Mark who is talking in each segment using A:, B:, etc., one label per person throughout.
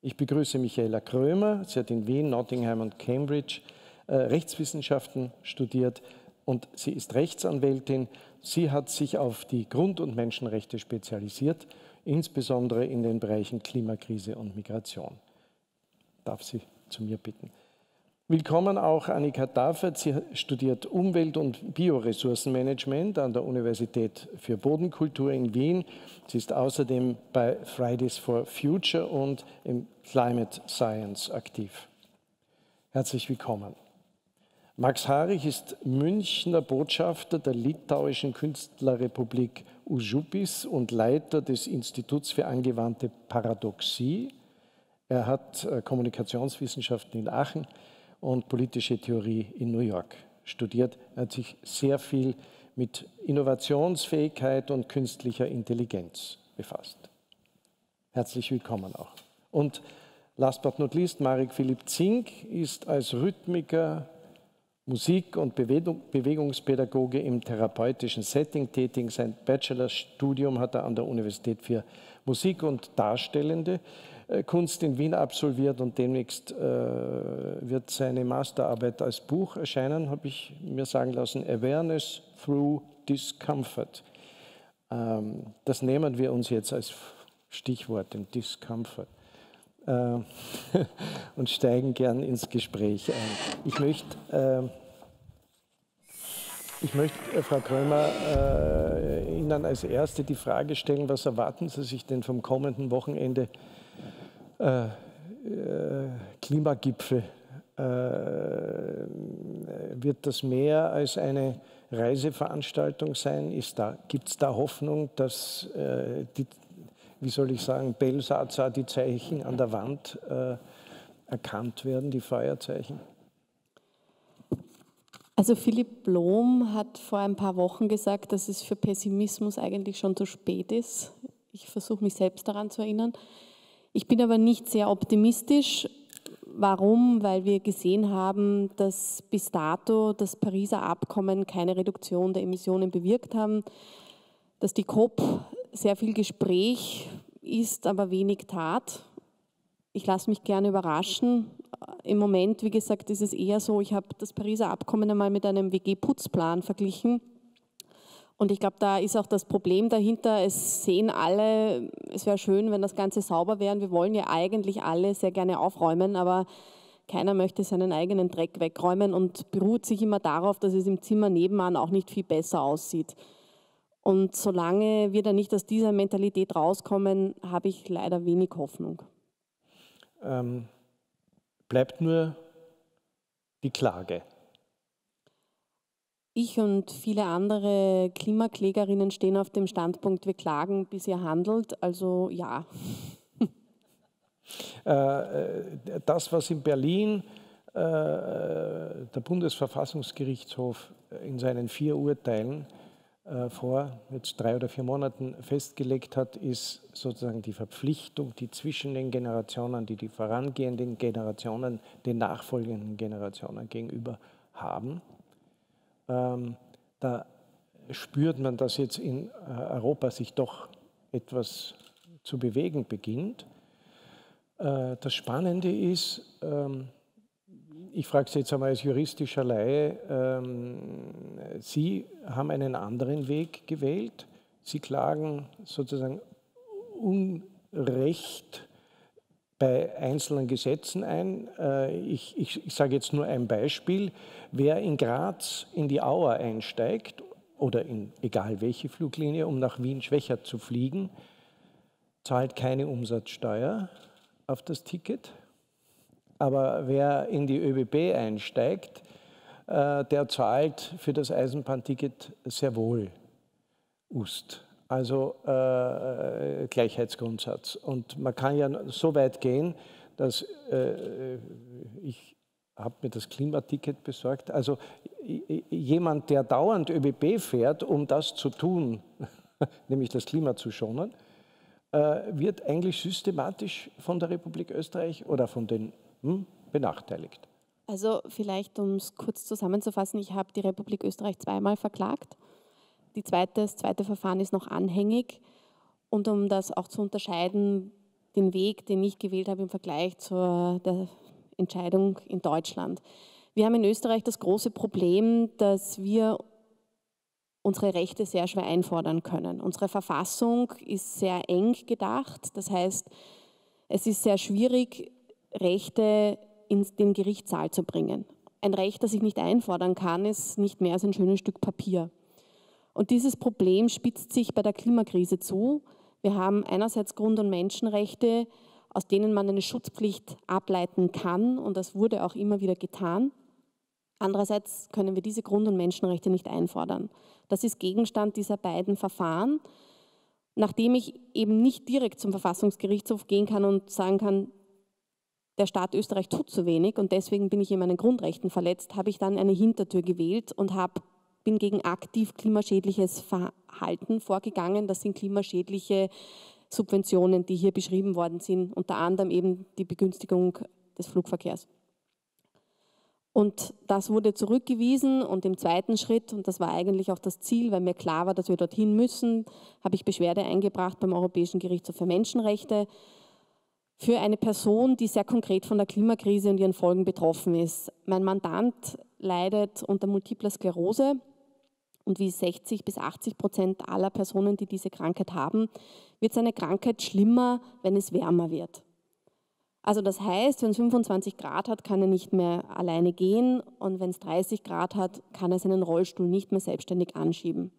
A: Ich begrüße Michaela Krömer. Sie hat in Wien, Nottingham und Cambridge Rechtswissenschaften studiert und sie ist Rechtsanwältin. Sie hat sich auf die Grund- und Menschenrechte spezialisiert, insbesondere in den Bereichen Klimakrise und Migration. Darf sie zu mir bitten. Willkommen auch Annika Daffert. Sie studiert Umwelt- und Bioressourcenmanagement an der Universität für Bodenkultur in Wien. Sie ist außerdem bei Fridays for Future und im Climate Science aktiv. Herzlich willkommen. Max Harich ist Münchner Botschafter der litauischen Künstlerrepublik Užupis und Leiter des Instituts für angewandte Paradoxie. Er hat Kommunikationswissenschaften in Aachen und politische Theorie in New York studiert. Er hat sich sehr viel mit Innovationsfähigkeit und künstlicher Intelligenz befasst. Herzlich willkommen auch. Und last but not least, Marek Philipp Zink ist als Rhythmiker, Musik- und Bewegungspädagoge im therapeutischen Setting tätig. Sein Bachelorstudium hat er an der Universität für Musik und Darstellende Kunst in Wien absolviert und demnächst wird seine Masterarbeit als Buch erscheinen, habe ich mir sagen lassen, Awareness through Discomfort. Das nehmen wir uns jetzt als Stichwort, den Discomfort, und steigen gern ins Gespräch ein. Ich möchte, Frau Krömer, Ihnen als Erste die Frage stellen, was erwarten Sie sich denn vom kommenden Wochenende Klimagipfel? Wird das mehr als eine Reiseveranstaltung sein? Gibt es da Hoffnung, dass wie soll ich sagen, Belsatzer, die Zeichen an der Wand erkannt werden, die Feuerzeichen?
B: Also Philipp Blom hat vor ein paar Wochen gesagt, dass es für Pessimismus eigentlich schon zu spät ist. Ich versuche mich selbst daran zu erinnern. Ich bin aber nicht sehr optimistisch. Warum? Weil wir gesehen haben, dass bis dato das Pariser Abkommen keine Reduktion der Emissionen bewirkt haben, dass die COP sehr viel Gespräch ist, aber wenig Tat. Ich lasse mich gerne überraschen. Im Moment, wie gesagt, ist es eher so, ich habe das Pariser Abkommen einmal mit einem WG-Putzplan verglichen. Und ich glaube, da ist auch das Problem dahinter, es sehen alle, es wäre schön, wenn das Ganze sauber wäre. Wir wollen ja eigentlich alle sehr gerne aufräumen, aber keiner möchte seinen eigenen Dreck wegräumen und beruht sich immer darauf, dass es im Zimmer nebenan auch nicht viel besser aussieht. Und solange wir da nicht aus dieser Mentalität rauskommen, habe ich leider wenig Hoffnung.
A: Bleibt nur die Klage.
B: Ich und viele andere Klimaklägerinnen stehen auf dem Standpunkt, wir klagen, bis ihr handelt, also ja.
A: Das, was in Berlin der Bundesverfassungsgerichtshof in seinen 4 Urteilen vor jetzt 3 oder 4 Monaten festgelegt hat, ist sozusagen die Verpflichtung, die zwischen den Generationen, die vorangehenden Generationen, den nachfolgenden Generationen gegenüber haben. Da spürt man, dass jetzt in Europa sich doch etwas zu bewegen beginnt. Das Spannende ist, ich frage Sie jetzt einmal als juristischer Laie, Sie haben einen anderen Weg gewählt. Sie klagen sozusagen Unrecht bei einzelnen Gesetzen ein. Ich sage jetzt nur ein Beispiel. Wer in Graz in die Auer einsteigt oder in egal welche Fluglinie, um nach Wien-Schwechat zu fliegen, zahlt keine Umsatzsteuer auf das Ticket. Aber wer in die ÖBB einsteigt, der zahlt für das Eisenbahnticket sehr wohl Ust. Also Gleichheitsgrundsatz. Und man kann ja so weit gehen, dass ich habe mir das Klimaticket besorgt. Also jemand, der dauernd ÖBB fährt, um das zu tun, nämlich das Klima zu schonen, wird eigentlich systematisch von der Republik Österreich oder von den benachteiligt.
B: Also vielleicht, um es kurz zusammenzufassen, ich habe die Republik Österreich 2-mal verklagt. Das zweite Verfahren ist noch anhängig. Und um das auch zu unterscheiden, den Weg, den ich gewählt habe im Vergleich zur der Entscheidung in Deutschland. Wir haben in Österreich das große Problem, dass wir unsere Rechte sehr schwer einfordern können. Unsere Verfassung ist sehr eng gedacht. Das heißt, es ist sehr schwierig, Rechte in den Gerichtssaal zu bringen. Ein Recht, das ich nicht einfordern kann, ist nicht mehr als ein schönes Stück Papier. Und dieses Problem spitzt sich bei der Klimakrise zu. Wir haben einerseits Grund- und Menschenrechte, aus denen man eine Schutzpflicht ableiten kann, und das wurde auch immer wieder getan. Andererseits können wir diese Grund- und Menschenrechte nicht einfordern. Das ist Gegenstand dieser beiden Verfahren. Nachdem ich eben nicht direkt zum Verfassungsgerichtshof gehen kann und sagen kann, der Staat Österreich tut zu wenig und deswegen bin ich in meinen Grundrechten verletzt, habe ich dann eine Hintertür gewählt und bin gegen aktiv klimaschädliches Verhalten vorgegangen. Das sind klimaschädliche Subventionen, die hier beschrieben worden sind, unter anderem eben die Begünstigung des Flugverkehrs. Und das wurde zurückgewiesen und im zweiten Schritt, und das war eigentlich auch das Ziel, weil mir klar war, dass wir dorthin müssen, habe ich Beschwerde eingebracht beim Europäischen Gerichtshof für Menschenrechte für eine Person, die sehr konkret von der Klimakrise und ihren Folgen betroffen ist. Mein Mandant leidet unter multipler Sklerose und wie 60-80% aller Personen, die diese Krankheit haben, wird seine Krankheit schlimmer, wenn es wärmer wird. Also das heißt, wenn es 25 Grad hat, kann er nicht mehr alleine gehen und wenn es 30 Grad hat, kann er seinen Rollstuhl nicht mehr selbstständig anschieben.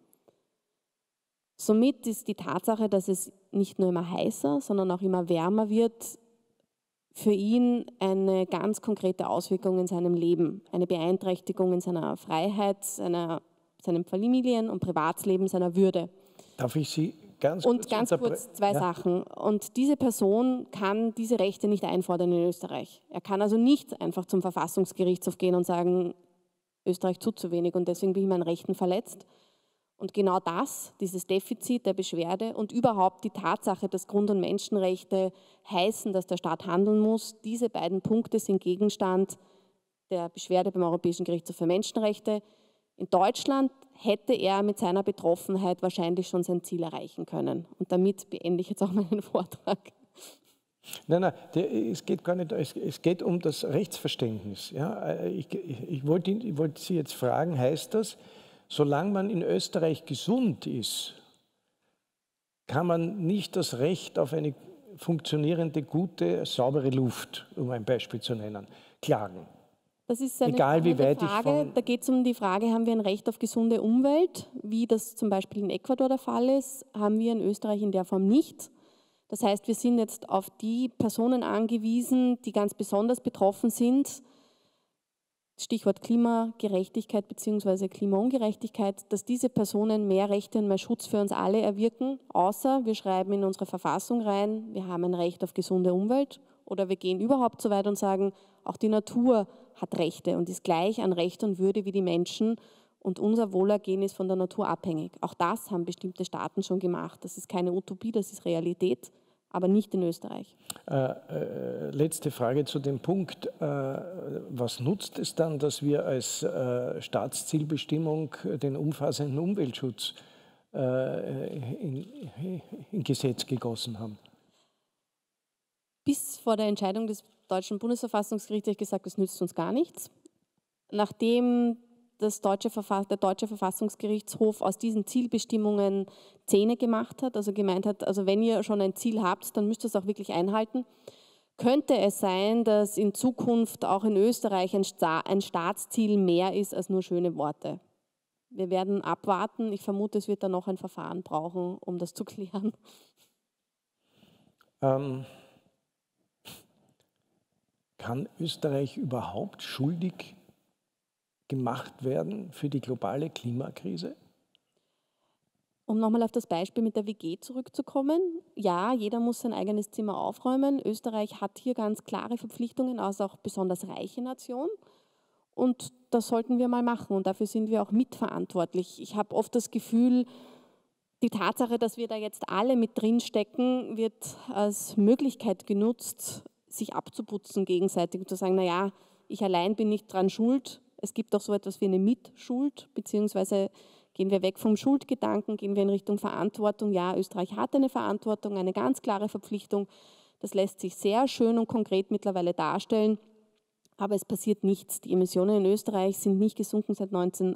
B: Somit ist die Tatsache, dass es nicht nur immer heißer, sondern auch immer wärmer wird, für ihn eine ganz konkrete Auswirkung in seinem Leben, eine Beeinträchtigung in seiner Freiheit, seinem Familien- und Privatsleben, seiner Würde.
A: Darf ich Sie ganz
B: kurz zwei Sachen. Und diese Person kann diese Rechte nicht einfordern in Österreich. Er kann also nicht einfach zum Verfassungsgerichtshof gehen und sagen, Österreich tut zu wenig und deswegen bin ich meinen Rechten verletzt. Und genau das, dieses Defizit der Beschwerde und überhaupt die Tatsache, dass Grund- und Menschenrechte heißen, dass der Staat handeln muss, diese beiden Punkte sind Gegenstand der Beschwerde beim Europäischen Gerichtshof für Menschenrechte. In Deutschland hätte er mit seiner Betroffenheit wahrscheinlich schon sein Ziel erreichen können. Und damit beende ich jetzt auch meinen Vortrag.
A: Nein, es geht gar nicht, es geht um das Rechtsverständnis. Ja? Ich wollte Sie jetzt fragen, heißt das, solange man in Österreich gesund ist, kann man nicht das Recht auf eine funktionierende, gute, saubere Luft, um ein Beispiel zu nennen, klagen?
B: Das ist eine
A: Egal, wie weit
B: Frage. Da geht es um die Frage, haben wir ein Recht auf gesunde Umwelt, wie das zum Beispiel in Ecuador der Fall ist, haben wir in Österreich in der Form nicht. Das heißt, wir sind jetzt auf die Personen angewiesen, die ganz besonders betroffen sind, Stichwort Klimagerechtigkeit bzw. Klimaungerechtigkeit, dass diese Personen mehr Rechte und mehr Schutz für uns alle erwirken, außer wir schreiben in unsere Verfassung rein, wir haben ein Recht auf gesunde Umwelt oder wir gehen überhaupt so weit und sagen, auch die Natur hat Rechte und ist gleich an Recht und Würde wie die Menschen und unser Wohlergehen ist von der Natur abhängig. Auch das haben bestimmte Staaten schon gemacht. Das ist keine Utopie, das ist Realität, aber nicht in Österreich.
A: Letzte Frage zu dem Punkt. Was nutzt es dann, dass wir als Staatszielbestimmung den umfassenden Umweltschutz in Gesetz gegossen haben?
B: Bis vor der Entscheidung des deutschen Bundesverfassungsgerichts habe ich gesagt, das nützt uns gar nichts. Nachdem der deutsche Verfassungsgerichtshof aus diesen Zielbestimmungen Zähne gemacht hat, also gemeint hat, also wenn ihr schon ein Ziel habt, dann müsst ihr es auch wirklich einhalten, könnte es sein, dass in Zukunft auch in Österreich ein Staatsziel mehr ist als nur schöne Worte. Wir werden abwarten. Ich vermute, es wird da noch ein Verfahren brauchen, um das zu klären.
A: Kann Österreich überhaupt schuldig gemacht werden für die globale Klimakrise?
B: Um nochmal auf das Beispiel mit der WG zurückzukommen. Ja, jeder muss sein eigenes Zimmer aufräumen. Österreich hat hier ganz klare Verpflichtungen als auch besonders reiche Nation. Und das sollten wir mal machen und dafür sind wir auch mitverantwortlich. Ich habe oft das Gefühl, die Tatsache, dass wir da jetzt alle mit drinstecken, wird als Möglichkeit genutzt, sich abzuputzen gegenseitig und zu sagen, naja, ich allein bin nicht dran schuld. Es gibt auch so etwas wie eine Mitschuld, beziehungsweise gehen wir weg vom Schuldgedanken, gehen wir in Richtung Verantwortung. Ja, Österreich hat eine Verantwortung, eine ganz klare Verpflichtung. Das lässt sich sehr schön und konkret mittlerweile darstellen, aber es passiert nichts. Die Emissionen in Österreich sind nicht gesunken seit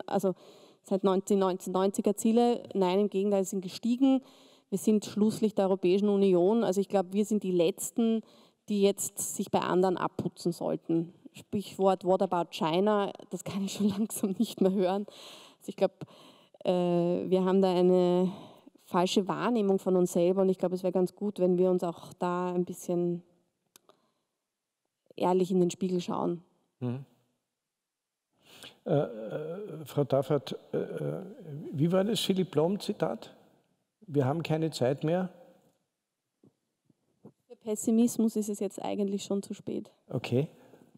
B: 1990er Ziele. Nein, im Gegenteil, sie sind gestiegen. Wir sind Schlusslicht der Europäischen Union. Also ich glaube, wir sind die Letzten, die jetzt sich bei anderen abputzen sollten. Sprichwort What about China, das kann ich schon langsam nicht mehr hören. Also ich glaube, wir haben da eine falsche Wahrnehmung von uns selber und ich glaube, es wäre ganz gut, wenn wir uns auch da ein bisschen ehrlich in den Spiegel schauen.
A: Frau Taffert, wie war das Philipp Blom-Zitat? Wir haben keine Zeit mehr.
B: Für Pessimismus ist es jetzt eigentlich schon zu spät.
A: Okay.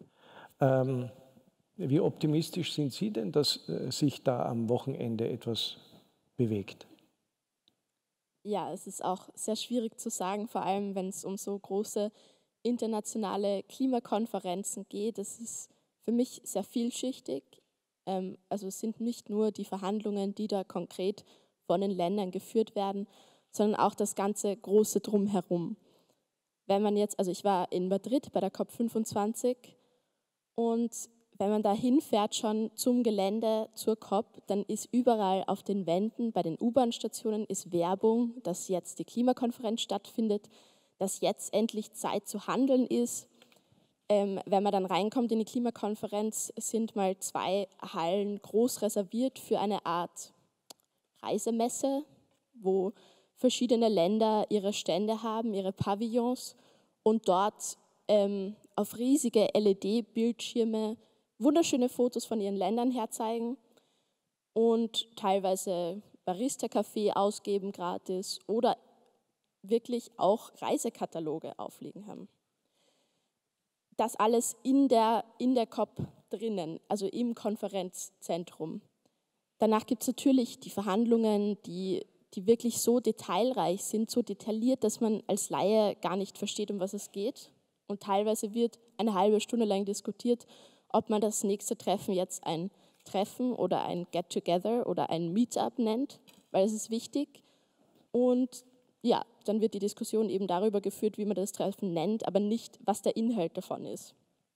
A: Wie optimistisch sind Sie denn, dass sich da am Wochenende etwas bewegt?
C: Ja, es ist auch sehr schwierig zu sagen, vor allem wenn es um so große internationale Klimakonferenzen geht. Es ist für mich sehr vielschichtig. Also es sind nicht nur die Verhandlungen, die da konkret von den Ländern geführt werden, sondern auch das ganze große Drumherum. Wenn man jetzt, also ich war in Madrid bei der COP25 und wenn man da hinfährt schon zum Gelände, zur COP, dann ist überall auf den Wänden, bei den U-Bahn-Stationen ist Werbung, dass jetzt die Klimakonferenz stattfindet, dass jetzt endlich Zeit zu handeln ist. Wenn man dann reinkommt in die Klimakonferenz, sind mal 2 Hallen groß reserviert für eine Art Reisemesse, wo verschiedene Länder ihre Stände haben, ihre Pavillons und dort auf riesige LED-Bildschirme wunderschöne Fotos von ihren Ländern herzeigen und teilweise Barista-Kaffee ausgeben gratis oder wirklich auch Reisekataloge aufliegen haben. Das alles in der COP drinnen, also im Konferenzzentrum. Danach gibt es natürlich die Verhandlungen, die wirklich so detailreich sind, so detailliert, dass man als Laie gar nicht versteht, um was es geht. Und teilweise wird eine halbe Stunde lang diskutiert, ob man das nächste Treffen jetzt ein Treffen oder ein Get-Together oder ein Meetup nennt, weil es ist wichtig. Und ja, dann wird die Diskussion eben darüber geführt, wie man das Treffen nennt, aber nicht, was der Inhalt davon ist.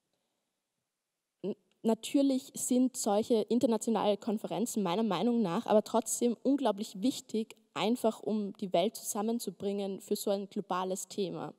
C: Natürlich sind solche internationale Konferenzen meiner Meinung nach aber trotzdem unglaublich wichtig, einfach um die Welt zusammenzubringen für so ein globales Thema.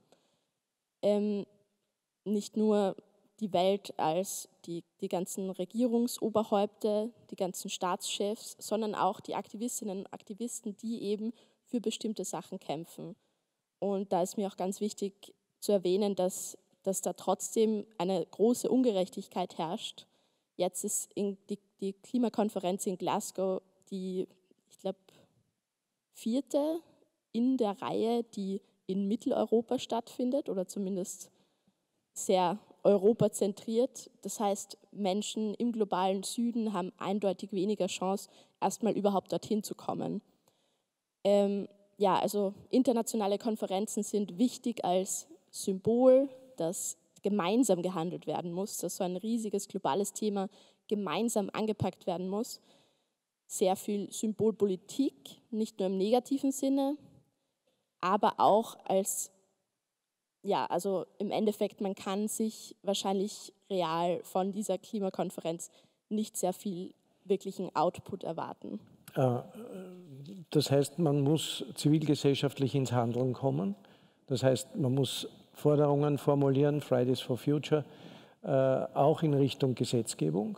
C: Nicht nur die Welt als die ganzen Regierungsoberhäupter, die ganzen Staatschefs, sondern auch die Aktivistinnen und Aktivisten, die eben für bestimmte Sachen kämpfen. Und da ist mir auch ganz wichtig zu erwähnen, dass da trotzdem eine große Ungerechtigkeit herrscht. Jetzt ist die Klimakonferenz in Glasgow die, ich glaube, 4. in der Reihe, die in Mitteleuropa stattfindet oder zumindest sehr europazentriert. Das heißt, Menschen im globalen Süden haben eindeutig weniger Chance, erstmal überhaupt dorthin zu kommen. Ja, also internationale Konferenzen sind wichtig als Symbol, dass gemeinsam gehandelt werden muss, dass so ein riesiges globales Thema gemeinsam angepackt werden muss. Sehr viel Symbolpolitik, nicht nur im negativen Sinne, aber auch als, ja, also im Endeffekt, man kann sich wahrscheinlich real von dieser Klimakonferenz nicht sehr viel wirklichen Output erwarten.
A: Das heißt, man muss zivilgesellschaftlich ins Handeln kommen. Das heißt, man muss Forderungen formulieren, Fridays for Future, auch in Richtung Gesetzgebung.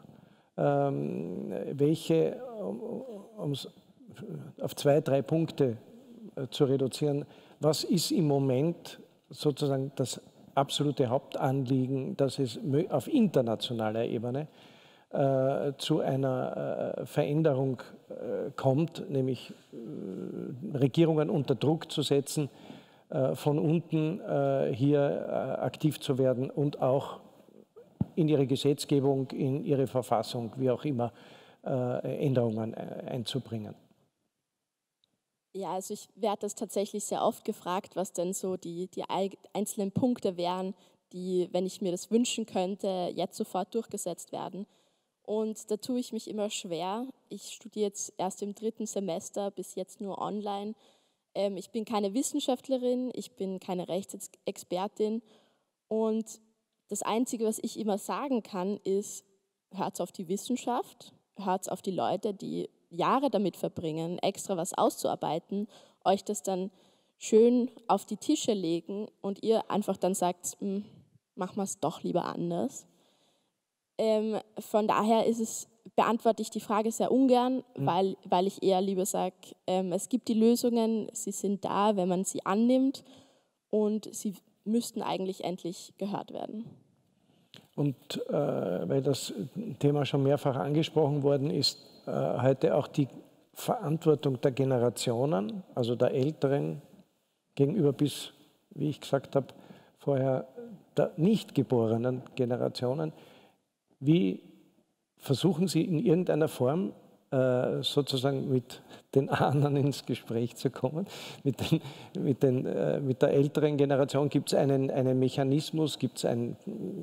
A: Welche, um es auf 2, 3 Punkte zu reduzieren, was ist im Moment sozusagen das absolute Hauptanliegen, dass es auf internationaler Ebene zu einer Veränderung kommt, nämlich Regierungen unter Druck zu setzen, von unten hier aktiv zu werden und auch in ihre Gesetzgebung, in ihre Verfassung, wie auch immer, Änderungen einzubringen?
C: Ja, also ich werde das tatsächlich sehr oft gefragt, was denn so die einzelnen Punkte wären, die, wenn ich mir das wünschen könnte, jetzt sofort durchgesetzt werden. Und da tue ich mich immer schwer. Ich studiere jetzt erst im 3. Semester, bis jetzt nur online. Ich bin keine Wissenschaftlerin, ich bin keine Rechtsexpertin und das Einzige, was ich immer sagen kann, ist, hört auf die Wissenschaft, hört auf die Leute, die Jahre damit verbringen, extra was auszuarbeiten, euch das dann schön auf die Tische legen und ihr einfach dann sagt, machen wir es doch lieber anders. Von daher beantworte ich die Frage sehr ungern, weil ich eher lieber sage, es gibt die Lösungen, sie sind da, wenn man sie annimmt und sie müssten eigentlich endlich gehört werden.
A: Und weil das Thema schon mehrfach angesprochen worden ist, heute auch die Verantwortung der Generationen, also der Älteren gegenüber bis, wie ich gesagt habe, vorher der nicht geborenen Generationen. Wie versuchen Sie in irgendeiner Form sozusagen mit den Ahnen ins Gespräch zu kommen? Mit der älteren Generation gibt es einen Mechanismus, gibt es ein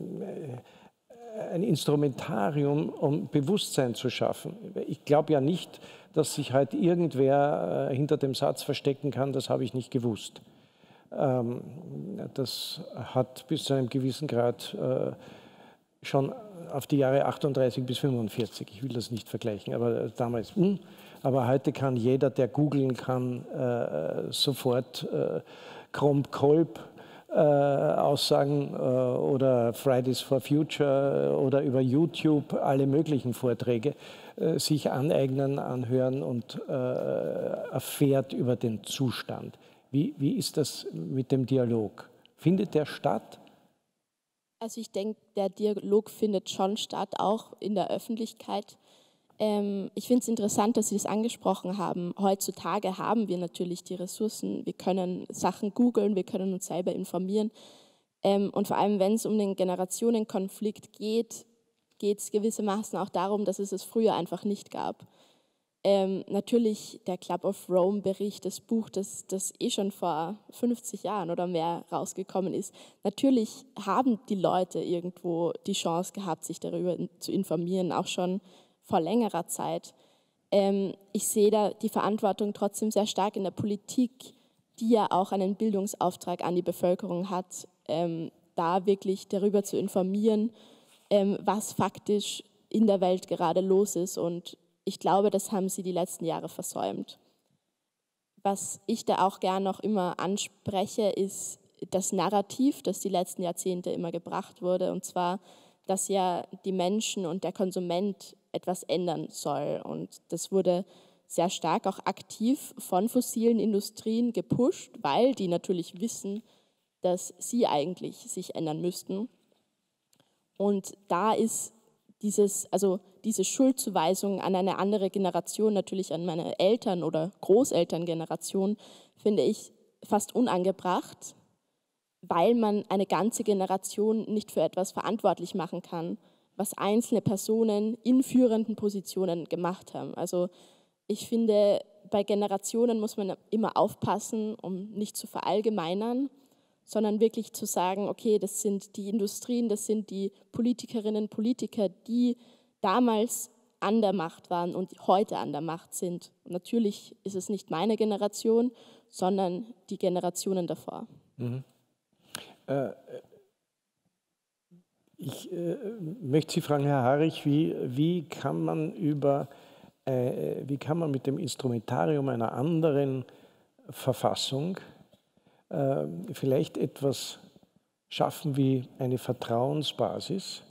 A: Instrumentarium, um Bewusstsein zu schaffen. Ich glaube ja nicht, dass sich heute irgendwer hinter dem Satz verstecken kann, das habe ich nicht gewusst. Das hat bis zu einem gewissen Grad schon auf die Jahre 38 bis 45, ich will das nicht vergleichen, aber damals, aber heute kann jeder, der googeln kann, sofort Kromp-Kolb Aussagen oder Fridays for Future oder über YouTube alle möglichen Vorträge sich aneignen, anhören und erfährt über den Zustand. Wie ist das mit dem Dialog? Findet der statt?
C: Also ich denke, der Dialog findet schon statt, auch in der Öffentlichkeit. Ich finde es interessant, dass Sie das angesprochen haben. Heutzutage haben wir natürlich die Ressourcen, wir können Sachen googeln, wir können uns selber informieren. Und vor allem, wenn es um den Generationenkonflikt geht, geht es gewissermaßen auch darum, dass es früher einfach nicht gab. Natürlich der Club of Rome-Bericht, das Buch, das schon vor 50 Jahren oder mehr rausgekommen ist. Natürlich haben die Leute irgendwo die Chance gehabt, sich darüber zu informieren, auch schon vor längerer Zeit. Ich sehe da die Verantwortung trotzdem sehr stark in der Politik, die ja auch einen Bildungsauftrag an die Bevölkerung hat, da wirklich darüber zu informieren, was faktisch in der Welt gerade los ist. Und ich glaube, das haben sie die letzten Jahre versäumt. Was ich da auch gern noch immer anspreche, ist das Narrativ, das die letzten Jahrzehnte immer gebracht wurde, und zwar, dass ja die Menschen und der Konsument etwas ändern soll. Und das wurde sehr stark auch aktiv von fossilen Industrien gepusht, weil die natürlich wissen, dass sie eigentlich sich ändern müssten. Und da ist diese Schuldzuweisung an eine andere Generation, natürlich an meine Eltern- oder Großelterngeneration, finde ich fast unangebracht, weil man eine ganze Generation nicht für etwas verantwortlich machen kann, was einzelne Personen in führenden Positionen gemacht haben. Also ich finde, bei Generationen muss man immer aufpassen, um nicht zu verallgemeinern, sondern wirklich zu sagen, okay, das sind die Industrien, das sind die Politikerinnen und Politiker, die damals an der Macht waren und heute an der Macht sind. Und natürlich ist es nicht meine Generation, sondern die Generationen davor.
A: Mhm. Ich möchte Sie fragen, Herr Harrich, wie kann man mit dem Instrumentarium einer anderen Verfassung vielleicht etwas schaffen wie eine Vertrauensbasis,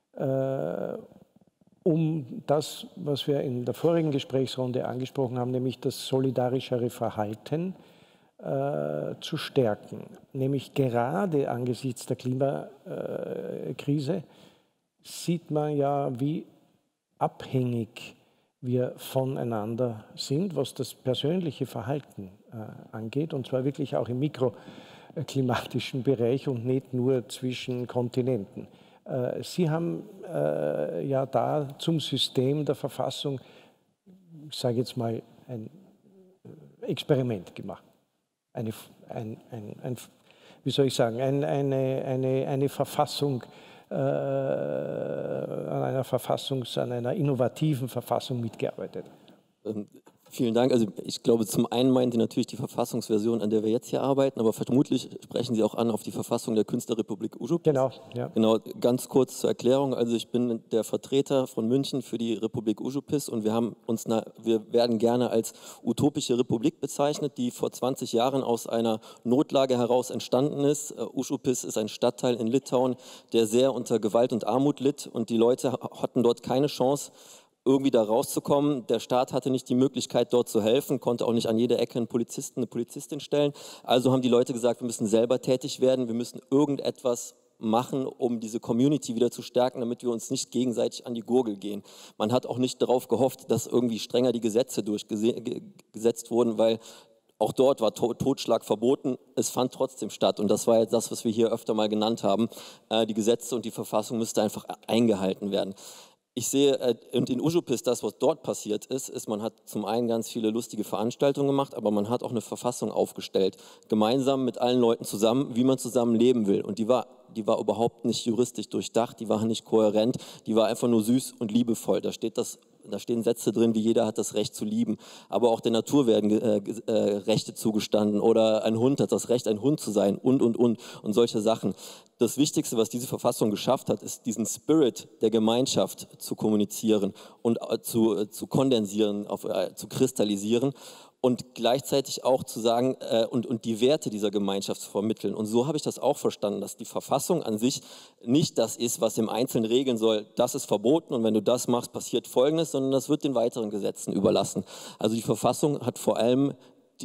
A: um das, was wir in der vorigen Gesprächsrunde angesprochen haben, nämlich das solidarischere Verhalten zu stärken. Nämlich gerade angesichts der Klimakrise sieht man ja, wie abhängig wir voneinander sind, was das persönliche Verhalten angeht, und zwar wirklich auch im mikroklimatischen Bereich und nicht nur zwischen Kontinenten. Sie haben ja da zum System der Verfassung, ich sage jetzt mal, ein Experiment gemacht. Eine Verfassung, an einer innovativen Verfassung mitgearbeitet.
D: Vielen Dank. Also ich glaube, zum einen meinen Sie natürlich die Verfassungsversion, an der wir jetzt hier arbeiten, aber vermutlich sprechen Sie auch an auf die Verfassung der Künstlerrepublik Ujupis.
A: Genau, ja.
D: Genau, ganz kurz zur Erklärung. Also ich bin der Vertreter von München für die Republik Ujupis und wir werden gerne als utopische Republik bezeichnet, die vor 20 Jahren aus einer Notlage heraus entstanden ist. Ujupis ist ein Stadtteil in Litauen, der sehr unter Gewalt und Armut litt und die Leute hatten dort keine Chance, irgendwie da rauszukommen. Der Staat hatte nicht die Möglichkeit, dort zu helfen, konnte auch nicht an jeder Ecke einen Polizisten, eine Polizistin stellen. Also haben die Leute gesagt, wir müssen selber tätig werden, wir müssen irgendetwas machen, um diese Community wieder zu stärken, damit wir uns nicht gegenseitig an die Gurgel gehen. Man hat auch nicht darauf gehofft, dass irgendwie strenger die Gesetze durchgesetzt wurden, weil auch dort war Totschlag verboten, es fand trotzdem statt und das war jetzt das, was wir hier öfter mal genannt haben. Die Gesetze und die Verfassung müsste einfach eingehalten werden. Ich sehe, und in Ujupis, das, was dort passiert ist, man hat zum einen ganz viele lustige Veranstaltungen gemacht, aber man hat auch eine Verfassung aufgestellt, gemeinsam mit allen Leuten zusammen, wie man zusammen leben will. Und die war überhaupt nicht juristisch durchdacht, die war nicht kohärent, die war einfach nur süß und liebevoll. Da stehen Sätze drin, wie jeder hat das Recht zu lieben, aber auch der Natur werden Rechte zugestanden oder ein Hund hat das Recht, ein Hund zu sein und solche Sachen. Das Wichtigste, was diese Verfassung geschafft hat, ist diesen Spirit der Gemeinschaft zu kommunizieren und zu kondensieren, zu kristallisieren und gleichzeitig auch zu sagen und die Werte dieser Gemeinschaft zu vermitteln. Und so habe ich das auch verstanden, dass die Verfassung an sich nicht das ist, was im Einzelnen regeln soll, das ist verboten und wenn du das machst, passiert Folgendes, sondern das wird den weiteren Gesetzen überlassen. Also die Verfassung hat vor allem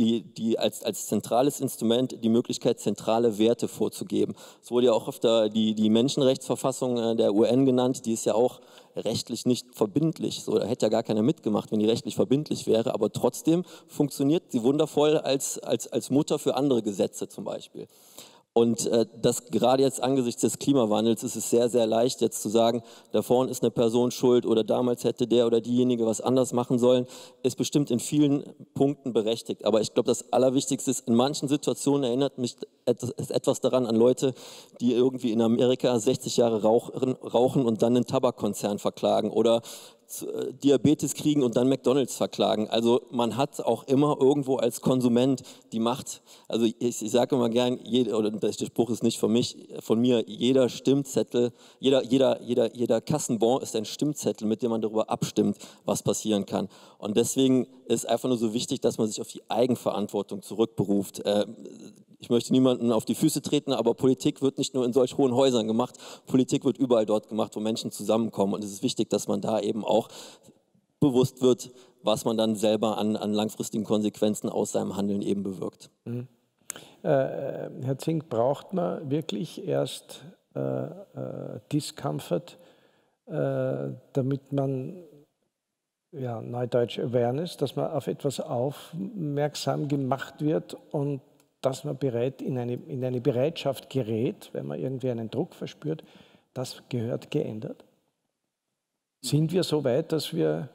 D: als zentrales Instrument die Möglichkeit, zentrale Werte vorzugeben. Es wurde ja auch oft die Menschenrechtsverfassung der UN genannt, die ist ja auch rechtlich nicht verbindlich. So, da hätte ja gar keiner mitgemacht, wenn die rechtlich verbindlich wäre, aber trotzdem funktioniert sie wundervoll als Mutter für andere Gesetze zum Beispiel. Und das gerade jetzt angesichts des Klimawandels ist es sehr, sehr leicht jetzt zu sagen, da vorne ist eine Person schuld oder damals hätte der oder diejenige was anders machen sollen, ist bestimmt in vielen Punkten berechtigt. Aber ich glaube, das Allerwichtigste ist, in manchen Situationen erinnert mich etwas daran an Leute, die irgendwie in Amerika 60 Jahre rauchen und dann einen Tabakkonzern verklagen oder Diabetes kriegen und dann McDonald's verklagen. Also man hat auch immer irgendwo als Konsument die Macht. Also ich sage immer gern, oder der Spruch ist nicht von mir, jeder Stimmzettel, jeder Kassenbon ist ein Stimmzettel, mit dem man darüber abstimmt, was passieren kann. Und deswegen ist einfach nur so wichtig, dass man sich auf die Eigenverantwortung zurückberuft. Ich möchte niemanden auf die Füße treten, aber Politik wird nicht nur in solch hohen Häusern gemacht, Politik wird überall dort gemacht, wo Menschen zusammenkommen. Und es ist wichtig, dass man da eben auch bewusst wird, was man dann selber an langfristigen Konsequenzen aus seinem Handeln eben bewirkt.
A: Mhm. Herr Zink, braucht man wirklich erst Discomfort, damit man, ja, neudeutsch Awareness, dass man auf etwas aufmerksam gemacht wird und dass man in eine Bereitschaft gerät, wenn man irgendwie einen Druck verspürt, das gehört geändert? Sind wir so weit, dass wir,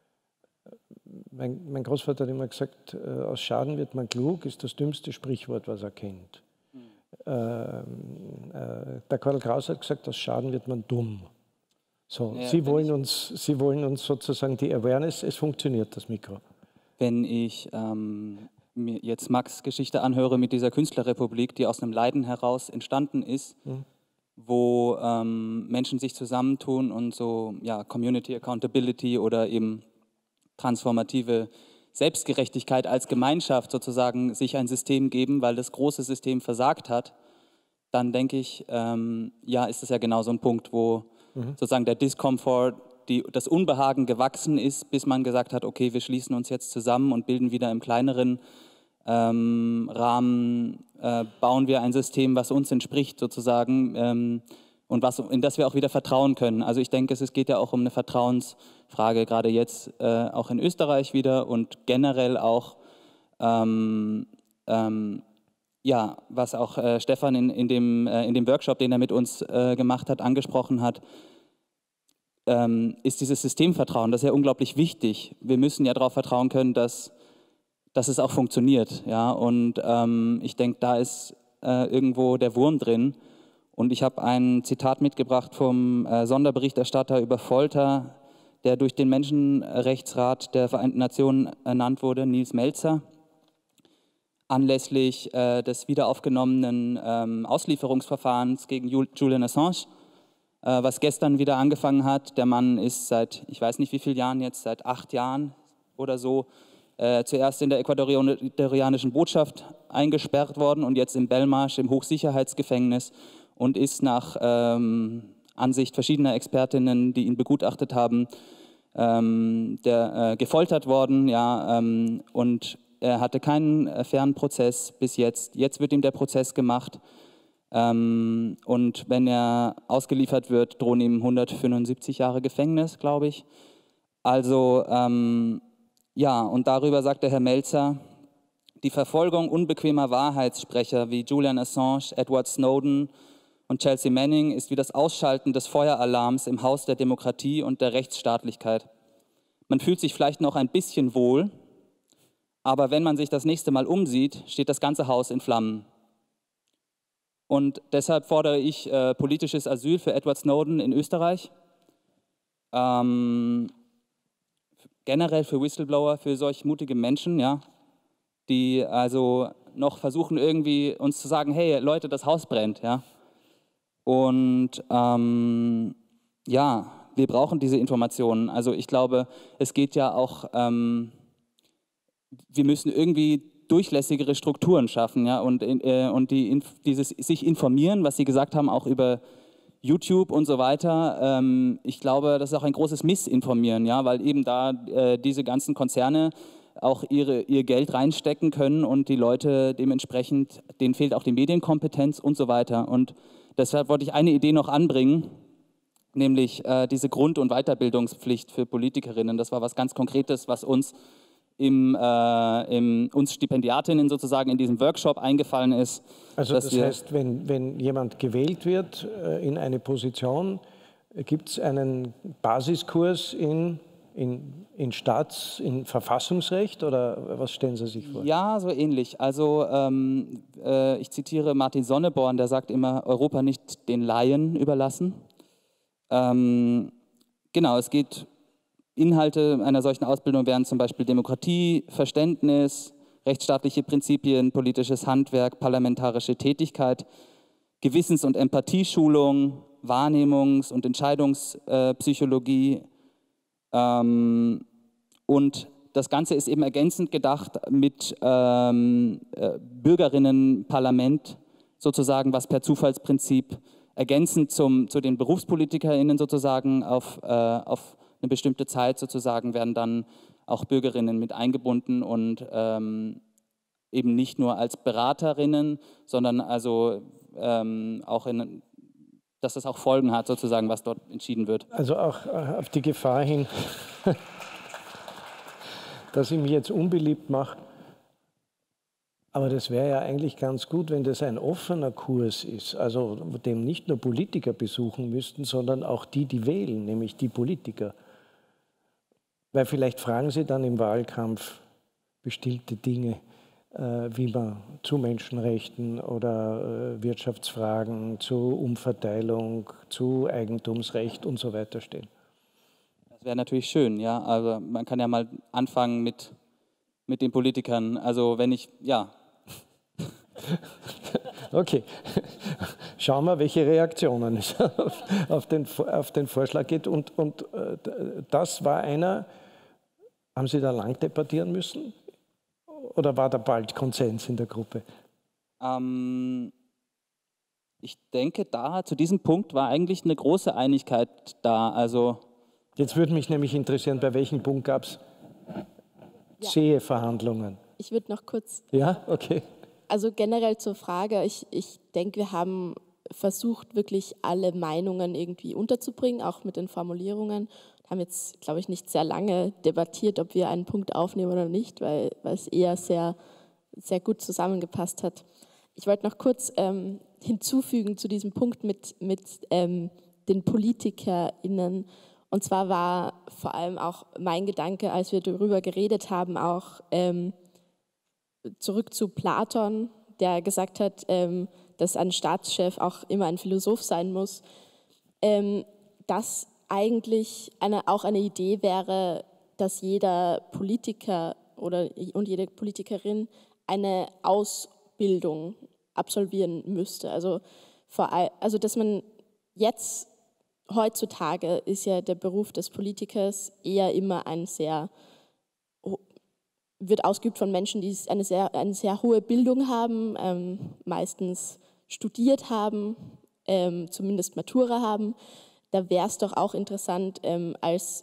A: mein Großvater hat immer gesagt, aus Schaden wird man klug, ist das dümmste Sprichwort, was er kennt. Der Karl Kraus hat gesagt, aus Schaden wird man dumm. So, ja, Sie wollen uns sozusagen die Awareness, es funktioniert, das Mikro.
E: Wenn ich mir jetzt Max' Geschichte anhöre mit dieser Künstlerrepublik, die aus einem Leiden heraus entstanden ist, wo Menschen sich zusammentun und so, ja, Community Accountability oder eben transformative Selbstgerechtigkeit als Gemeinschaft sozusagen sich ein System geben, weil das große System versagt hat, dann denke ich, ja, ist das ja genau so ein Punkt, wo sozusagen der Discomfort, das Unbehagen gewachsen ist, bis man gesagt hat, okay, wir schließen uns jetzt zusammen und bilden wieder im kleineren Rahmen, bauen wir ein System, was uns entspricht sozusagen und in das wir auch wieder vertrauen können. Also ich denke, es geht ja auch um eine Vertrauensfrage, gerade jetzt auch in Österreich wieder und generell auch, ja, was auch Stefan in dem Workshop, den er mit uns gemacht hat, angesprochen hat, ist dieses Systemvertrauen, das ist ja unglaublich wichtig. Wir müssen ja darauf vertrauen können, dass es auch funktioniert. Ja? Und ich denke, da ist irgendwo der Wurm drin. Und ich habe ein Zitat mitgebracht vom Sonderberichterstatter über Folter, der durch den Menschenrechtsrat der Vereinten Nationen ernannt wurde, Nils Melzer, anlässlich des wiederaufgenommenen Auslieferungsverfahrens gegen Julian Assange, was gestern wieder angefangen hat. Der Mann ist seit, ich weiß nicht wie vielen Jahren jetzt, seit 8 Jahren oder so, zuerst in der ecuadorianischen Botschaft eingesperrt worden und jetzt in Belmarsh im Hochsicherheitsgefängnis und ist nach Ansicht verschiedener Expertinnen, die ihn begutachtet haben, gefoltert worden, ja, und er hatte keinen fairen Prozess bis jetzt. Jetzt wird ihm der Prozess gemacht und wenn er ausgeliefert wird, drohen ihm 175 Jahre Gefängnis, glaube ich. Also ja, und darüber sagt der Herr Melzer, die Verfolgung unbequemer Wahrheitssprecher wie Julian Assange, Edward Snowden und Chelsea Manning ist wie das Ausschalten des Feueralarms im Haus der Demokratie und der Rechtsstaatlichkeit. Man fühlt sich vielleicht noch ein bisschen wohl, aber wenn man sich das nächste Mal umsieht, steht das ganze Haus in Flammen. Und deshalb fordere ich politisches Asyl für Edward Snowden in Österreich. Generell für Whistleblower, für solch mutige Menschen, ja, die also noch versuchen irgendwie uns zu sagen, hey Leute, das Haus brennt, ja. Und ja, wir brauchen diese Informationen. Also ich glaube, es geht ja auch, wir müssen irgendwie durchlässigere Strukturen schaffen, ja, und dieses sich informieren, was Sie gesagt haben, auch über YouTube und so weiter. Ich glaube, das ist auch ein großes Missinformieren, ja, weil eben da diese ganzen Konzerne auch ihr Geld reinstecken können und die Leute dementsprechend, denen fehlt auch die Medienkompetenz und so weiter. Und deshalb wollte ich eine Idee noch anbringen, nämlich diese Grund- und Weiterbildungspflicht für Politikerinnen. Das war was ganz Konkretes, was uns uns Stipendiatinnen sozusagen in diesem Workshop eingefallen ist.
A: Also das heißt, wenn jemand gewählt wird in eine Position, gibt es einen Basiskurs in Verfassungsrecht oder was stellen Sie sich vor?
E: Ja, so ähnlich. Also ich zitiere Martin Sonneborn, der sagt immer, Europa nicht den Laien überlassen. Genau, es geht, Inhalte einer solchen Ausbildung wären zum Beispiel Demokratie, Verständnis, rechtsstaatliche Prinzipien, politisches Handwerk, parlamentarische Tätigkeit, Gewissens- und Empathieschulung, Wahrnehmungs- und Entscheidungspsychologie. Und das Ganze ist eben ergänzend gedacht mit Bürgerinnenparlament, sozusagen, was per Zufallsprinzip ergänzend zu den BerufspolitikerInnen sozusagen auf eine bestimmte Zeit sozusagen werden dann auch Bürgerinnen mit eingebunden und eben nicht nur als Beraterinnen, sondern also auch dass das auch Folgen hat sozusagen, was dort entschieden wird.
A: Also auch auf die Gefahr hin, dass ich mich jetzt unbeliebt mache. Aber das wäre ja eigentlich ganz gut, wenn das ein offener Kurs ist, also dem nicht nur Politiker besuchen müssten, sondern auch die wählen, nämlich die Politiker. Weil vielleicht fragen sie dann im Wahlkampf bestimmte Dinge, wie man zu Menschenrechten oder Wirtschaftsfragen, zu Umverteilung, zu Eigentumsrecht und so weiter stehen.
E: Das wäre natürlich schön, ja. Also man kann ja mal anfangen mit den Politikern. Also wenn ich, ja.
A: Okay, schauen wir, welche Reaktionen es auf den Vorschlag geht. Und das war einer, haben Sie da lang debattieren müssen? Oder war da bald Konsens in der Gruppe?
E: Ich denke, zu diesem Punkt war eigentlich eine große Einigkeit da. Also
A: jetzt würde mich nämlich interessieren, bei welchem Punkt gab es zähe Verhandlungen?
C: Ich würde noch kurz...
A: Ja, okay.
C: Also generell zur Frage, ich denke, wir haben versucht, wirklich alle Meinungen irgendwie unterzubringen, auch mit den Formulierungen. Wir haben jetzt, glaube ich, nicht sehr lange debattiert, ob wir einen Punkt aufnehmen oder nicht, weil es eher sehr, sehr gut zusammengepasst hat. Ich wollte noch kurz hinzufügen zu diesem Punkt mit den PolitikerInnen. Und zwar war vor allem auch mein Gedanke, als wir darüber geredet haben, auch zurück zu Platon, der gesagt hat, dass ein Staatschef auch immer ein Philosoph sein muss, dass eigentlich auch eine Idee wäre, dass jeder Politiker und jede Politikerin eine Ausbildung absolvieren müsste. Also dass man jetzt, heutzutage ist ja der Beruf des Politikers eher immer wird ausgeübt von Menschen, die eine sehr hohe Bildung haben, meistens studiert haben, zumindest Matura haben. Da wäre es doch auch interessant, als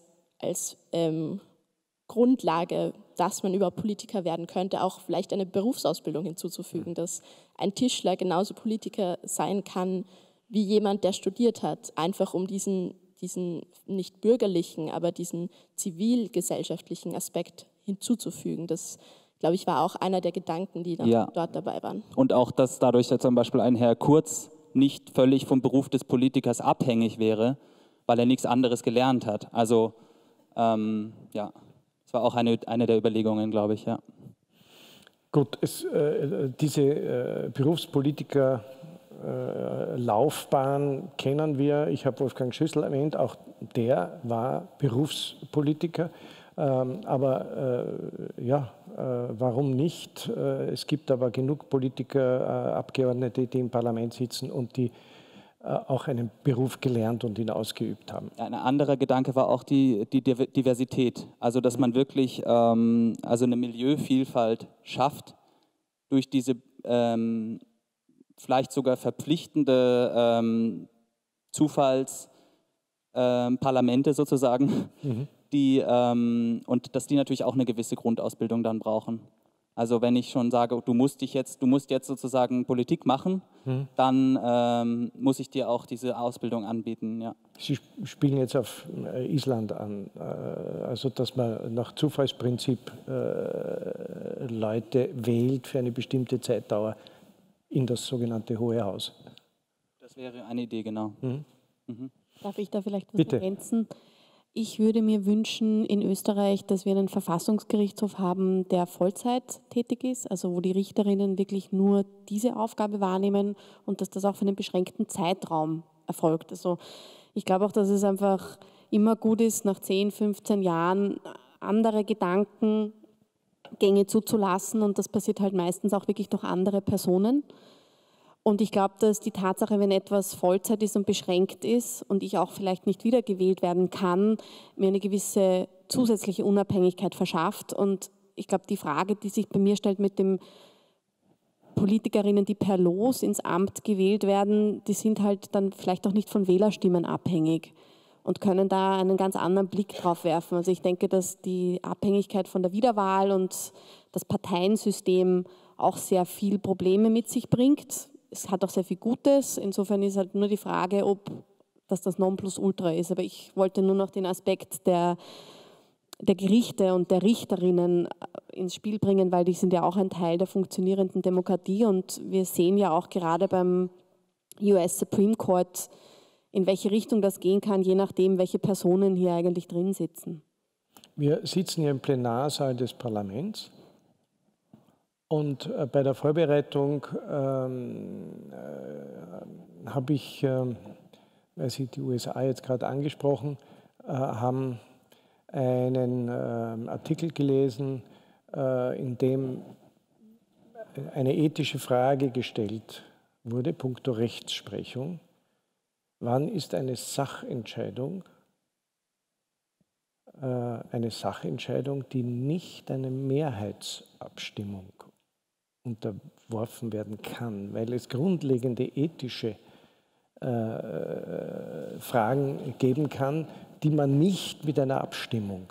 C: Grundlage, dass man überhaupt Politiker werden könnte, auch vielleicht eine Berufsausbildung hinzuzufügen, dass ein Tischler genauso Politiker sein kann wie jemand, der studiert hat, einfach um diesen nicht bürgerlichen, aber diesen zivilgesellschaftlichen Aspekt hinzuzufügen. Das, glaube ich, war auch einer der Gedanken, die dort dabei waren.
E: Und auch, dass dadurch zum Beispiel ein Herr Kurz nicht völlig vom Beruf des Politikers abhängig wäre, weil er nichts anderes gelernt hat. Also ja, das war auch eine der Überlegungen, glaube ich, ja.
A: Gut, diese Berufspolitiker Laufbahn kennen wir. Ich habe Wolfgang Schüssel erwähnt, auch der war Berufspolitiker. Warum nicht? Es gibt aber genug Politiker, Abgeordnete, die im Parlament sitzen und die auch einen Beruf gelernt und ihn ausgeübt haben.
E: Ein anderer Gedanke war auch die Diversität. Also dass man wirklich also eine Milieuvielfalt schafft durch diese vielleicht sogar verpflichtende Zufallsparlamente sozusagen, und dass die natürlich auch eine gewisse Grundausbildung dann brauchen. Also wenn ich schon sage, du musst jetzt sozusagen Politik machen, dann muss ich dir auch diese Ausbildung anbieten. Ja.
A: Sie spielen jetzt auf Island an, also dass man nach Zufallsprinzip Leute wählt für eine bestimmte Zeitdauer in das sogenannte Hohe Haus.
E: Das wäre eine Idee, genau.
B: Darf ich da vielleicht was
A: Bitte
B: ergänzen? Ich würde mir wünschen in Österreich, dass wir einen Verfassungsgerichtshof haben, der Vollzeit tätig ist, also wo die Richterinnen wirklich nur diese Aufgabe wahrnehmen und dass das auch für einen beschränkten Zeitraum erfolgt. Also ich glaube auch, dass es einfach immer gut ist, nach 10, 15 Jahren andere Gedankengänge zuzulassen und das passiert halt meistens auch wirklich durch andere Personen. Und ich glaube, dass die Tatsache, wenn etwas Vollzeit ist und beschränkt ist und ich auch vielleicht nicht wiedergewählt werden kann, mir eine gewisse zusätzliche Unabhängigkeit verschafft. Und ich glaube, die Frage, die sich bei mir stellt mit den Politikerinnen, die per Los ins Amt gewählt werden, die sind halt dann vielleicht auch nicht von Wählerstimmen abhängig und können da einen ganz anderen Blick drauf werfen. Also ich denke, dass die Abhängigkeit von der Wiederwahl und das Parteiensystem auch sehr viel Probleme mit sich bringt. Es hat auch sehr viel Gutes. Insofern ist halt nur die Frage, ob das Nonplusultra ist. Aber ich wollte nur noch den Aspekt der Gerichte und der Richterinnen ins Spiel bringen, weil die sind ja auch ein Teil der funktionierenden Demokratie. Und wir sehen ja auch gerade beim US Supreme Court, in welche Richtung das gehen kann, je nachdem, welche Personen hier eigentlich drin sitzen.
A: Wir sitzen hier im Plenarsaal des Parlaments. Und bei der Vorbereitung habe ich, weil Sie die USA jetzt gerade angesprochen haben, einen Artikel gelesen, in dem eine ethische Frage gestellt wurde, puncto Rechtsprechung. Wann ist eine Sachentscheidung, die nicht einer Mehrheitsabstimmung unterworfen werden kann, weil es grundlegende ethische Fragen geben kann, die man nicht mit einer Abstimmung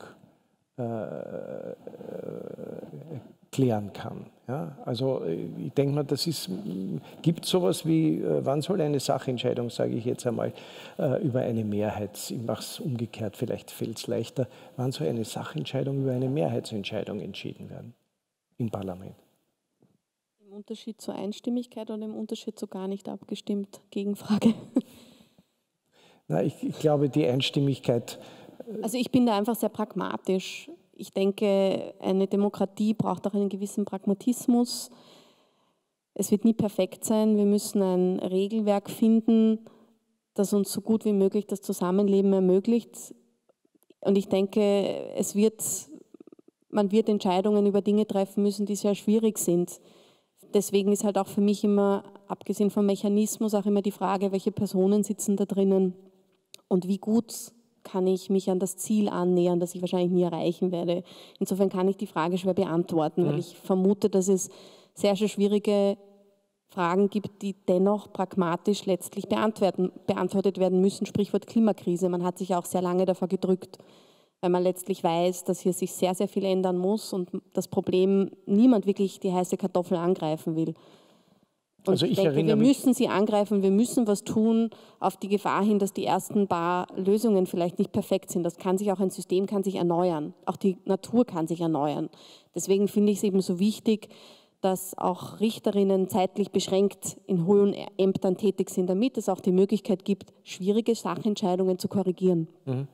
A: klären kann. Ja? Also ich denke mal, gibt es sowas wie, wann soll eine Sachentscheidung, sage ich jetzt einmal, über eine Mehrheit, ich mache es umgekehrt, vielleicht fällt es leichter, wann soll eine Sachentscheidung über eine Mehrheitsentscheidung entschieden werden im Parlament?
B: Im Unterschied zur Einstimmigkeit oder im Unterschied zu gar nicht abgestimmt? Gegenfrage.
A: Na, ich glaube, die Einstimmigkeit.
B: Also ich bin da einfach sehr pragmatisch. Ich denke, eine Demokratie braucht auch einen gewissen Pragmatismus. Es wird nie perfekt sein. Wir müssen ein Regelwerk finden, das uns so gut wie möglich das Zusammenleben ermöglicht. Und ich denke, man wird Entscheidungen über Dinge treffen müssen, die sehr schwierig sind. Deswegen ist halt auch für mich immer, abgesehen vom Mechanismus, auch immer die Frage, welche Personen sitzen da drinnen und wie gut kann ich mich an das Ziel annähern, das ich wahrscheinlich nie erreichen werde. Insofern kann ich die Frage schwer beantworten, weil ich vermute, dass es sehr, sehr schwierige Fragen gibt, die dennoch pragmatisch letztlich beantwortet werden müssen. Sprichwort Klimakrise. Man hat sich auch sehr lange davor gedrückt, weil man letztlich weiß, dass hier sich sehr, sehr viel ändern muss und das Problem niemand wirklich die heiße Kartoffel angreifen will. Und
A: also
B: ich denke, wir müssen sie angreifen, wir müssen was tun, auf die Gefahr hin, dass die ersten paar Lösungen vielleicht nicht perfekt sind. Das kann sich auch, ein System kann sich erneuern, auch die Natur kann sich erneuern. Deswegen finde ich es eben so wichtig, dass auch Richterinnen zeitlich beschränkt in hohen Ämtern tätig sind, damit es auch die Möglichkeit gibt, schwierige Sachentscheidungen zu korrigieren.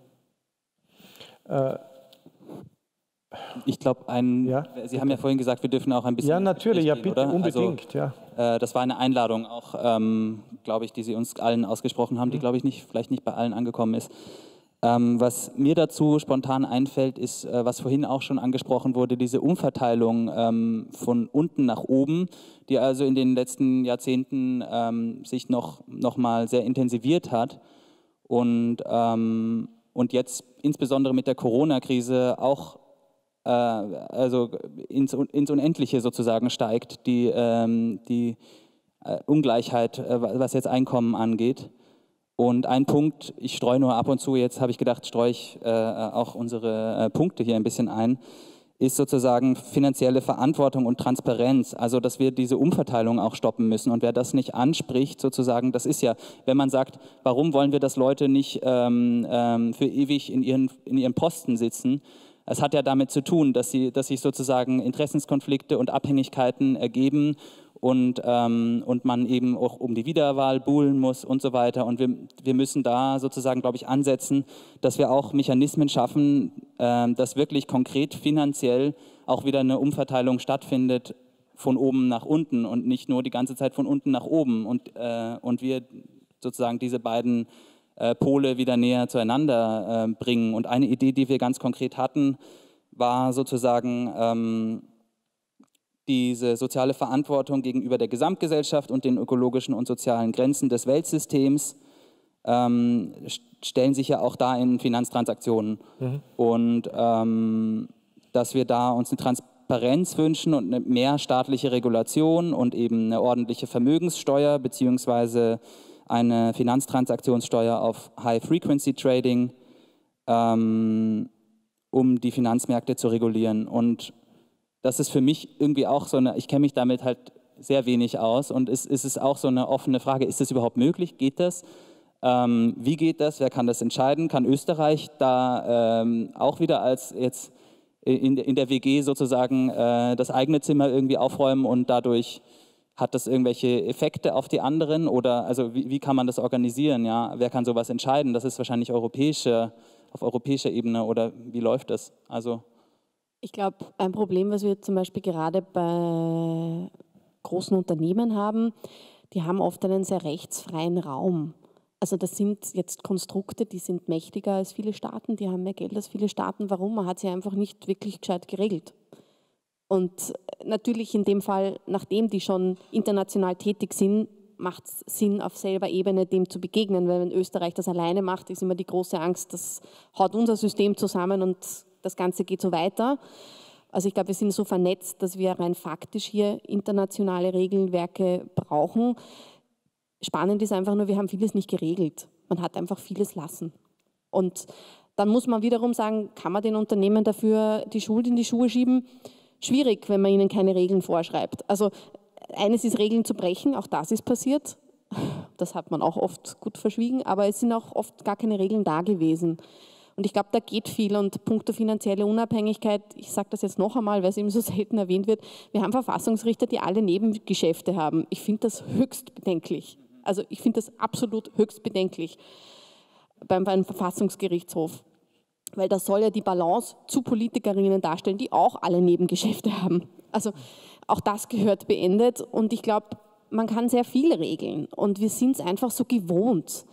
E: Ich glaube, Sie haben ja vorhin gesagt, wir dürfen auch ein bisschen...
A: Ja, natürlich, ja, bitte,
E: oder?
A: unbedingt.
E: Also, das war eine Einladung auch, glaube ich, die Sie uns allen ausgesprochen haben, die, glaube ich, vielleicht nicht bei allen angekommen ist. Was mir dazu spontan einfällt, ist, was vorhin auch schon angesprochen wurde, diese Umverteilung von unten nach oben, die also in den letzten Jahrzehnten sich noch mal sehr intensiviert hat und jetzt insbesondere mit der Corona-Krise auch also ins Unendliche sozusagen steigt, die Ungleichheit, was jetzt Einkommen angeht. Und ein Punkt, ich streue nur ab und zu, jetzt habe ich gedacht, streue ich auch unsere Punkte hier ein bisschen ein, ist sozusagen finanzielle Verantwortung und Transparenz, also dass wir diese Umverteilung auch stoppen müssen. Und wer das nicht anspricht, sozusagen, das ist ja, wenn man sagt, warum wollen wir, dass Leute nicht für ewig in ihren Posten sitzen, es hat ja damit zu tun, dass sich sozusagen Interessenskonflikte und Abhängigkeiten ergeben und man eben auch um die Wiederwahl buhlen muss und so weiter. Und wir müssen da sozusagen, glaube ich, ansetzen, dass wir auch Mechanismen schaffen, dass wirklich konkret finanziell auch wieder eine Umverteilung stattfindet von oben nach unten und nicht nur die ganze Zeit von unten nach oben. Und wir sozusagen diese beiden Pole wieder näher zueinander bringen. Und eine Idee, die wir ganz konkret hatten, war sozusagen diese soziale Verantwortung gegenüber der Gesamtgesellschaft und den ökologischen und sozialen Grenzen des Weltsystems stellen sich ja auch da in Finanztransaktionen. Und dass wir da uns eine Transparenz wünschen und eine mehr staatliche Regulation und eben eine ordentliche Vermögenssteuer beziehungsweise eine Finanztransaktionssteuer auf High-Frequency-Trading, um die Finanzmärkte zu regulieren. Und das ist für mich irgendwie auch so eine, ich kenne mich damit halt sehr wenig aus und es ist auch so eine offene Frage, ist das überhaupt möglich, geht das? Wie geht das, wer kann das entscheiden? Kann Österreich da auch wieder als jetzt in der WG sozusagen das eigene Zimmer irgendwie aufräumen und dadurch hat das irgendwelche Effekte auf die anderen oder also wie kann man das organisieren? Ja? Wer kann sowas entscheiden? Das ist wahrscheinlich auf europäischer Ebene oder wie läuft das? Also
B: ich glaube, ein Problem, was wir zum Beispiel gerade bei großen Unternehmen haben, die haben oft einen sehr rechtsfreien Raum. Also das sind jetzt Konstrukte, die sind mächtiger als viele Staaten, die haben mehr Geld als viele Staaten. Warum? Man hat sie einfach nicht wirklich gescheit geregelt. Und natürlich in dem Fall, nachdem die schon international tätig sind, macht es Sinn, auf selber Ebene dem zu begegnen. Weil wenn Österreich das alleine macht, ist immer die große Angst, das haut unser System zusammen und das Ganze geht so weiter. Also ich glaube, wir sind so vernetzt, dass wir rein faktisch hier internationale Regelwerke brauchen. Spannend ist einfach nur, wir haben vieles nicht geregelt. Man hat einfach vieles lassen. Und dann muss man wiederum sagen, kann man den Unternehmen dafür die Schuld in die Schuhe schieben? Schwierig, wenn man ihnen keine Regeln vorschreibt. Also eines ist, Regeln zu brechen, auch das ist passiert. Das hat man auch oft gut verschwiegen, aber es sind auch oft gar keine Regeln da gewesen. Und ich glaube, da geht viel und puncto finanzielle Unabhängigkeit, ich sage das jetzt noch einmal, weil es eben so selten erwähnt wird, wir haben Verfassungsrichter, die alle Nebengeschäfte haben. Ich finde das höchst bedenklich. Also ich finde das absolut höchst bedenklich beim Verfassungsgerichtshof. Weil das soll ja die Balance zu Politikerinnen darstellen, die auch alle Nebengeschäfte haben. Also auch das gehört beendet und ich glaube, man kann sehr viel regeln und wir sind es einfach so gewohnt.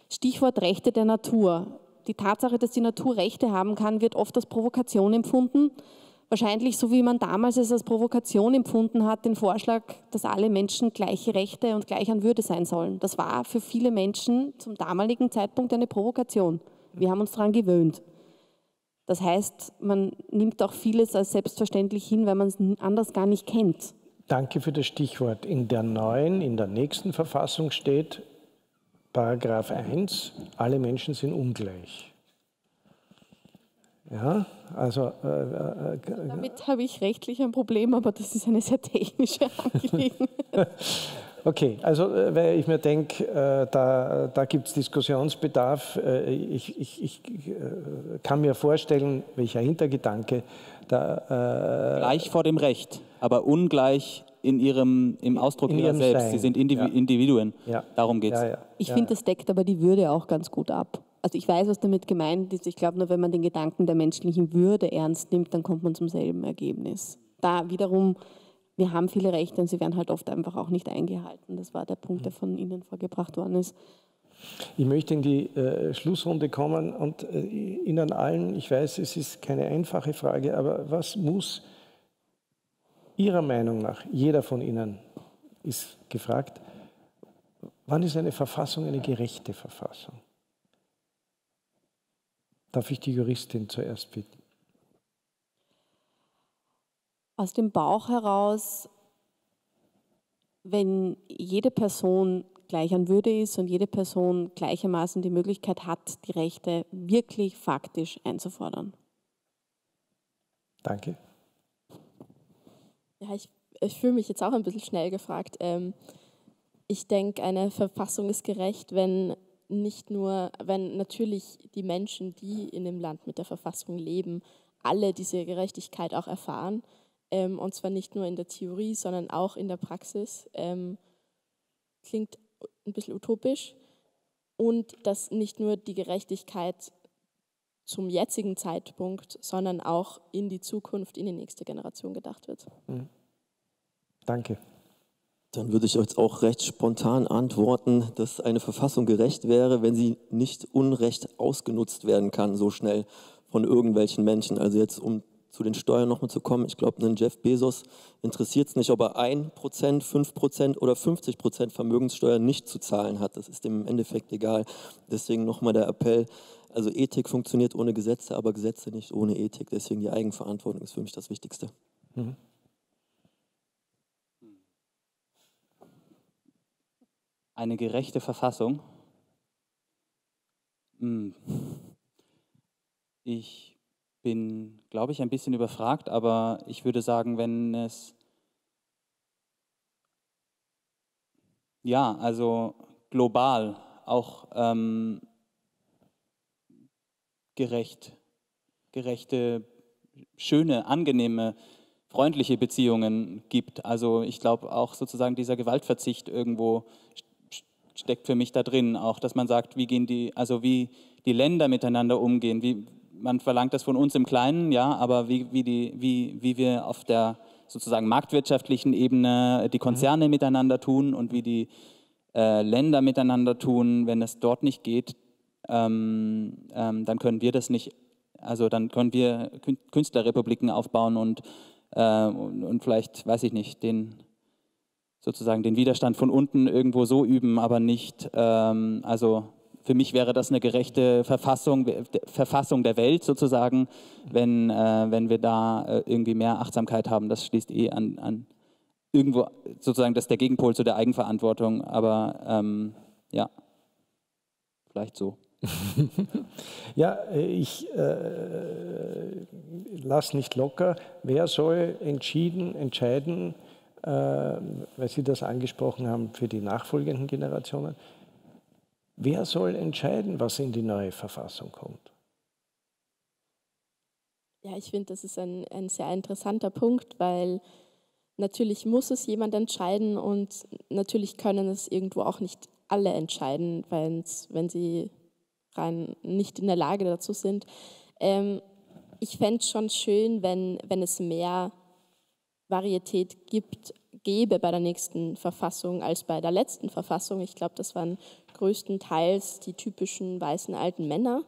B: Stichwort Rechte der Natur. Die Tatsache, dass die Natur Rechte haben kann, wird oft als Provokation empfunden. Wahrscheinlich so, wie man damals es als Provokation empfunden hat, den Vorschlag, dass alle Menschen gleiche Rechte und gleich an Würde sein sollen. Das war für viele Menschen zum damaligen Zeitpunkt eine Provokation. Wir haben uns daran gewöhnt. Das heißt, man nimmt auch vieles als selbstverständlich hin, weil man es anders gar nicht kennt.
A: Danke für das Stichwort. In der nächsten Verfassung steht, Paragraph 1, alle Menschen sind ungleich. Ja, also...
B: Damit habe ich rechtlich ein Problem, aber das ist eine sehr technische Angelegenheit.
A: Okay, also weil ich mir denke, da gibt es Diskussionsbedarf. Ich kann mir vorstellen, welcher Hintergedanke da...
E: Gleich vor dem Recht, aber ungleich im Ausdruck ihrer selbst.
A: Sein.
E: Sie sind Individuen.
A: Ja.
E: Darum geht es.
A: Ja.
B: Ich finde, das deckt aber die Würde auch ganz gut ab. Also ich weiß, was damit gemeint ist. Ich glaube, nur wenn man den Gedanken der menschlichen Würde ernst nimmt, dann kommt man zum selben Ergebnis. Da wiederum, wir haben viele Rechte und sie werden halt oft einfach auch nicht eingehalten. Das war der Punkt, der von Ihnen vorgebracht worden ist.
A: Ich möchte in die Schlussrunde kommen und Ihnen allen, ich weiß, es ist keine einfache Frage, aber was muss Ihrer Meinung nach, jeder von Ihnen ist gefragt, wann ist eine Verfassung eine gerechte Verfassung? Darf ich die Juristin zuerst bitten?
B: Aus dem Bauch heraus, wenn jede Person gleich an Würde ist und jede Person gleichermaßen die Möglichkeit hat, die Rechte wirklich faktisch einzufordern.
A: Danke.
C: Ja, ich fühle mich jetzt auch ein bisschen schnell gefragt. Ich denke, eine Verfassung ist gerecht, wenn natürlich die Menschen, die in dem Land mit der Verfassung leben, alle diese Gerechtigkeit auch erfahren. Und zwar nicht nur in der Theorie, sondern auch in der Praxis. Klingt ein bisschen utopisch. Und dass nicht nur die Gerechtigkeit zum jetzigen Zeitpunkt, sondern auch in die Zukunft, in die nächste Generation gedacht wird.
A: Danke.
D: Dann würde ich jetzt auch recht spontan antworten, dass eine Verfassung gerecht wäre, wenn sie nicht unrecht ausgenutzt werden kann, so schnell von irgendwelchen Menschen. Also jetzt, um zu den Steuern nochmal zu kommen, ich glaube, einen Jeff Bezos interessiert es nicht, ob er 1%, 5% oder 50% Vermögenssteuer nicht zu zahlen hat. Das ist dem im Endeffekt egal. Deswegen nochmal der Appell, also Ethik funktioniert ohne Gesetze, aber Gesetze nicht ohne Ethik. Deswegen die Eigenverantwortung ist für mich das Wichtigste.
A: Mhm.
E: Eine gerechte Verfassung. Ich bin, glaube ich, ein bisschen überfragt, aber ich würde sagen, wenn es, ja, also global auch gerechte, schöne, angenehme, freundliche Beziehungen gibt. Also ich glaube auch sozusagen dieser Gewaltverzicht irgendwo steckt für mich da drin, auch dass man sagt, wie die Länder miteinander umgehen, man verlangt das von uns im Kleinen, ja, aber wie wir auf der sozusagen marktwirtschaftlichen Ebene die Konzerne miteinander tun und wie die Länder miteinander tun, wenn es dort nicht geht, dann können wir das nicht, also dann können wir Künstlerrepubliken aufbauen und vielleicht, weiß ich nicht, den Widerstand von unten irgendwo so üben, aber nicht, also für mich wäre das eine gerechte Verfassung der Welt sozusagen, wenn wir da irgendwie mehr Achtsamkeit haben. Das schließt an irgendwo sozusagen, das ist der Gegenpol zu der Eigenverantwortung, aber ja, vielleicht so.
A: Ja, ich lasse nicht locker. Wer soll entscheiden, weil Sie das angesprochen haben, für die nachfolgenden Generationen? Wer soll entscheiden, was in die neue Verfassung kommt?
C: Ja, ich finde, das ist ein sehr interessanter Punkt, weil natürlich muss es jemand entscheiden und natürlich können es irgendwo auch nicht alle entscheiden, wenn sie rein nicht in der Lage dazu sind. Ich fände es schon schön, wenn es mehr Varietät gäbe bei der nächsten Verfassung als bei der letzten Verfassung. Ich glaube, das waren größtenteils die typischen weißen alten Männer.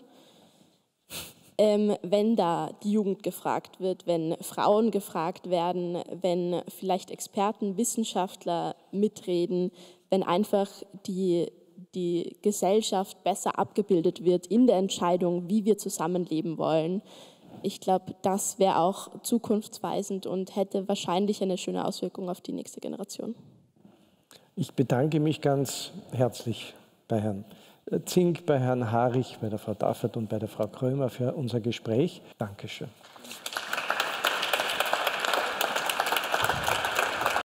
C: Wenn da die Jugend gefragt wird, wenn Frauen gefragt werden, wenn vielleicht Experten, Wissenschaftler mitreden, wenn einfach die Gesellschaft besser abgebildet wird in der Entscheidung, wie wir zusammenleben wollen. Ich glaube, das wäre auch zukunftsweisend und hätte wahrscheinlich eine schöne Auswirkung auf die nächste Generation.
A: Ich bedanke mich ganz herzlich bei Herrn Zink, bei Herrn Harich, bei der Frau Daffert und bei der Frau Krömer für unser Gespräch. Dankeschön.